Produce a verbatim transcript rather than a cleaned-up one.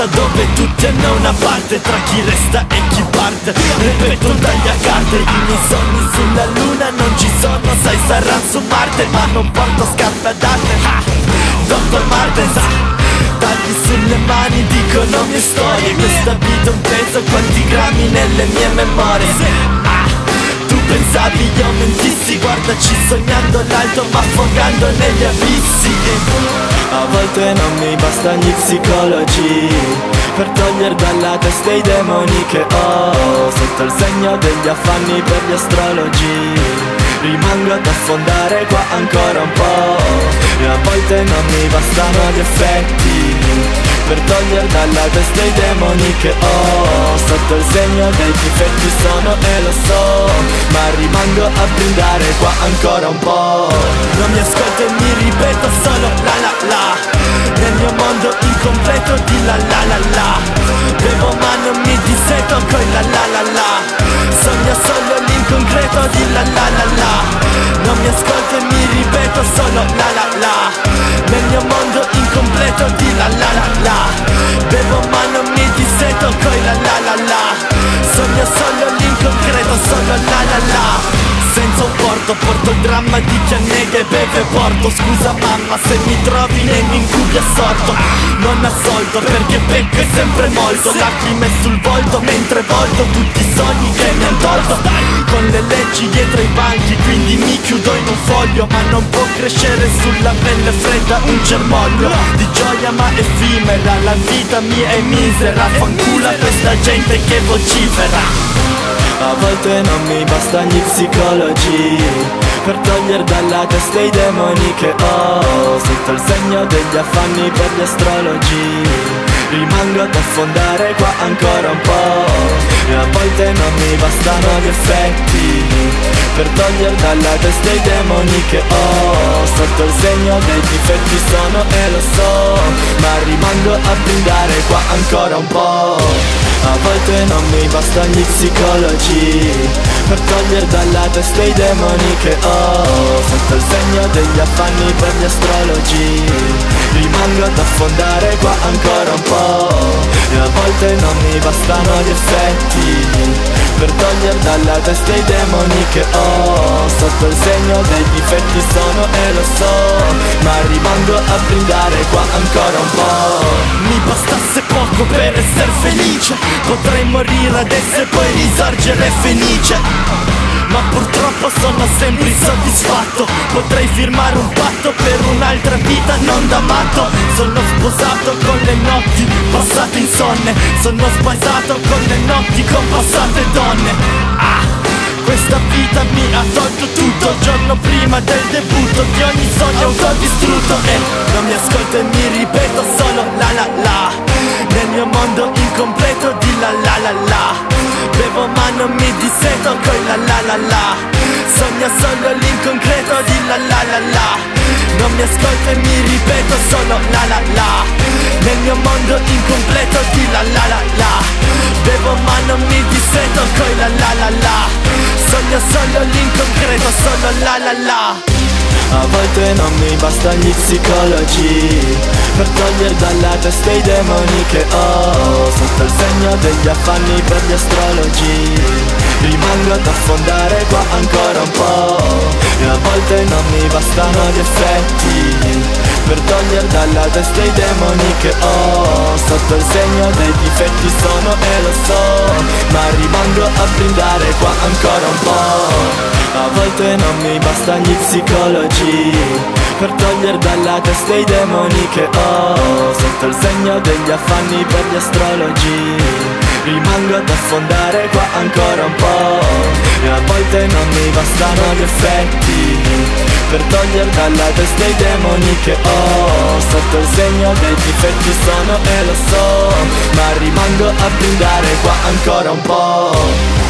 casa dove tutti hanno una parte, tra chi resta e chi parte. Ripeto un tagliacarte, i miei sogni sulla luna non ci sono, sai saranno su Marte, ma non porto scarpe adatte. Ah, Doctor Martens, ah, tagli sulle mani dicono mie storie, questa vita un peso, quanti grammi nelle mie memorie. Ah, tu pensavi io mentissi, guardaci sognando l'alto ma affogando negli abissi. A volte non mi bastano gli psicologi per togliere dalla testa i demoni che ho sotto il segno degli affanni per gli astrologi. Rimango ad affondare qua ancora un po', e a volte non mi bastano gli effetti per togliere dalla testa i demoni che ho sotto il segno dei difetti sono e lo so, ma rimango a brindare qua ancora un po'. Non mi ascolto e mi ripeto solo la la la, nel mio mondo incompleto di la la la la. Bevo ma non mi disseto con la la la la, sogno solo l'inconcreto di la la la la. Non mi ascolto e mi ripeto solo la la la, nel mio mondo incompleto di la la la la. Bevo ma non mi disseto con la la la la, sogno solo l'inconcreto, solo la la la. Senza un porto, porto il dramma di chi annega e beve porto. Scusa mamma se mi trovi nei miei incubi assorto, non assolto perché pecco è sempre molto. Lacrime sul volto mentre volto tutti i sogni che mi han tolto. Con le leggi dietro i banchi quindi mi chiudo in un foglio, ma non può crescere sulla pelle fredda un germoglio di gioia ma effimera. La vita mia è misera, fanculo a questa gente che vocifera. A volte non mi bastano gli psicologi per togliere dalla testa i demoni che ho sotto il segno degli affanni per gli astrologi. Rimango ad affondare qua ancora un po', e a volte non mi bastano gli effetti per togliere dalla testa i demoni che ho sotto il segno dei difetti sono e lo so, ma rimango a brindare qua ancora un po'. A volte non mi bastano gli psicologi per togliere dalla testa i demoni che ho sotto il segno degli affanni per gli astrologi. Rimango ad affondare qua ancora un po', e a volte non mi bastano gli effetti per togliere dalla testa i demoni che ho sotto il segno dei difetti sono e lo so, ma rimango a brindare qua ancora un po'. Mi bastasse poco per essere felice, potrei morire adesso e poi risorgere felice, ma purtroppo sono sempre insoddisfatto. Potrei firmare un patto per un'altra vita non da matto. Sono sposato con le notti passate insonne, sono spaesato con le notti con passate donne. Ah, questa vita mi ha tolto tutto il giorno prima del debutto di ogni sogno autodistrutto. E non mi ascolto e mi ripeto solo la la la, nel mio mondo incompleto di la la la la. Bevo ma non mi disseto con la la la la, sogno solo l'inconcreto di la la la la. Non mi ascolto e mi ripeto solo la la la, nel mio mondo incompleto di la la la la. Bevo ma non mi disseto con la la la la, sogno solo l'inconcreto, solo la la la. A volte non mi bastano gli psicologi per togliere dalla testa i demoni che ho sotto il segno degli affanni per gli astrologi. Rimango ad affondare qua ancora un po', e a volte non mi bastano gli effetti per togliere dalla testa i demoni che ho sotto il segno dei difetti sono e lo so, ma rimango a brindare qua ancora un po'. A volte non mi bastano gli psicologi per togliere dalla testa i demoni che ho sotto il segno degli affanni per gli astrologi. Rimango ad affondare qua ancora un po', e a volte non mi bastano gli effetti per togliere dalla testa i demoni che ho sotto il segno dei difetti sono e lo so, ma rimango a brindare qua ancora un po'.